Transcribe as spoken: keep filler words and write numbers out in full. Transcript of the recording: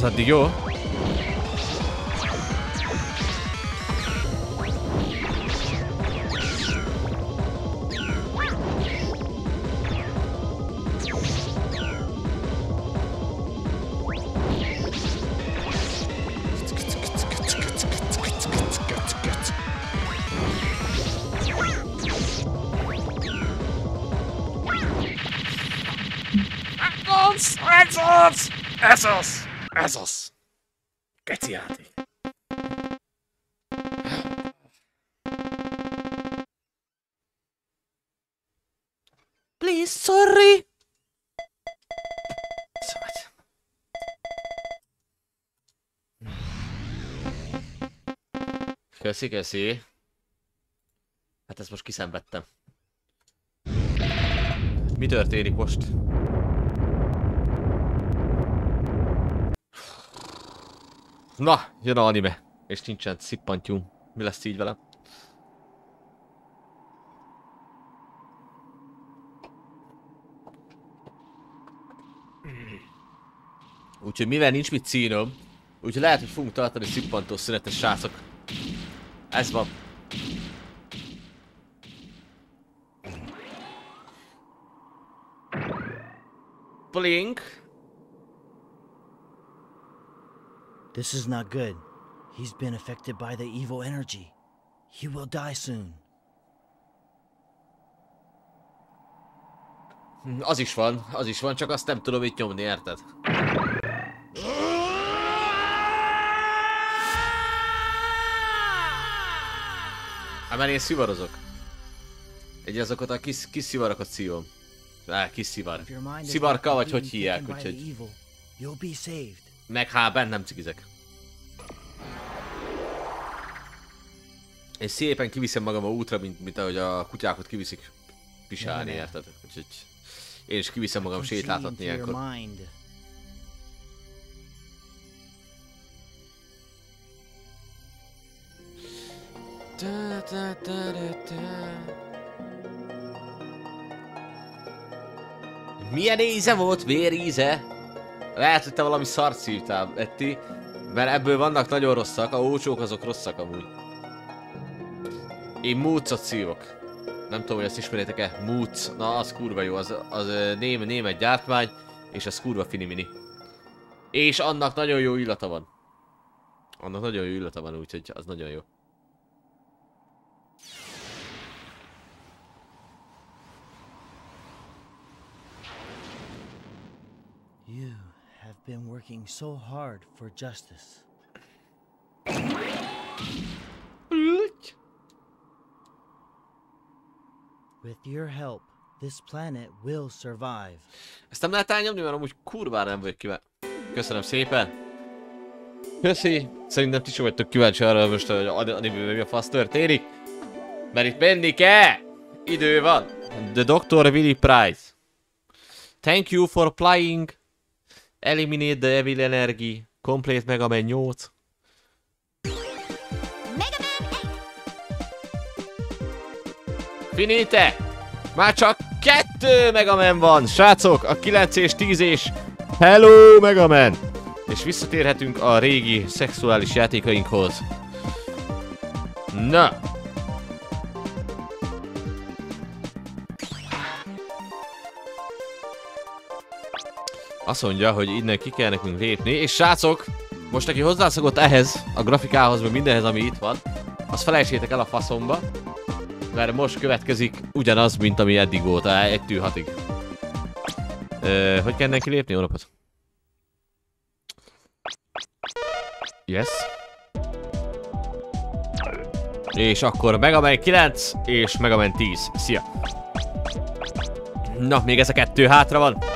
Az addig jó. Ez az! Ez az! Ez az! Keci játék. Please, sorry! Köszi, köszi. Hát ezt most kiszenvedtem. Mi történik most? Na, jön a anime. És nincsen szippantyú. Mi lesz így velem? Úgyhogy mivel nincs mit színom, úgyhogy lehet, hogy fogunk tartani szippantós szünetes, srácok. Ez van. Blink. This is not good. He's been affected by the evil energy. He will die soon. Az is van, az is van, csak azt nem tudom itt nyomni, érted? Hát mert én szivarozok. Egy azokat a kis, kis szivarakat szívom. Á, kis szivar. Szivarka, vagy hogy hívják, úgyhogy... Meg hát bent nem cigizek. És szépen kiviszem magam a útra, mint, mint ahogy a kutyákat kiviszik pisálni, érted? Úgyhogy én is kiviszem magam sétáltatni ilyenkor. Da, da, da, da, da. Milyen íze volt? Véríze? Lehet, hogy te valami szart szívtál, Etti. Mert ebből vannak nagyon rosszak, a ócsók azok rosszak amúgy. Én múcot szívok. Nem tudom, hogy ezt ismeritek-e? Múc. Na, az kurva jó, az, az ném, német gyártmány, és az kurva finimini. És annak nagyon jó illata van. Annak nagyon jó illata van, úgyhogy az nagyon jó. You have been working so hard for justice. With your help, this planet will survive. Ezt nem lehet elnyomni, mert amúgy kurvára nem vagyok kíváncsi. Köszönöm szépen. Köszi. Szerintem ti sem vagytok kíváncsi arra most, hogy animében mi a fasz történik. Mert itt menni kell. Idő van. The doctor Willy Price. Thank you for playing. Eliminate the evil energy. Complete Mega Man nyolc. Finite! Már csak kettő Mega Man van, srácok! A kilenc és tíz és Hello Mega Man! És visszatérhetünk a régi szexuális játékainkhoz. Na! Azt mondja, hogy innen ki kell nekünk lépni, és srácok! Most aki hozzászokott ehhez, a grafikához, meg mindenhez, ami itt van, azt felejtsétek el a faszomba. Mert most következik ugyanaz, mint ami eddig volt, egytől hatig. Ö, hogy kell neki lépni, jó napot? Yes. És akkor Mega Man kilenc és Mega Man tíz. Szia! Na, még ez a kettő hátra van.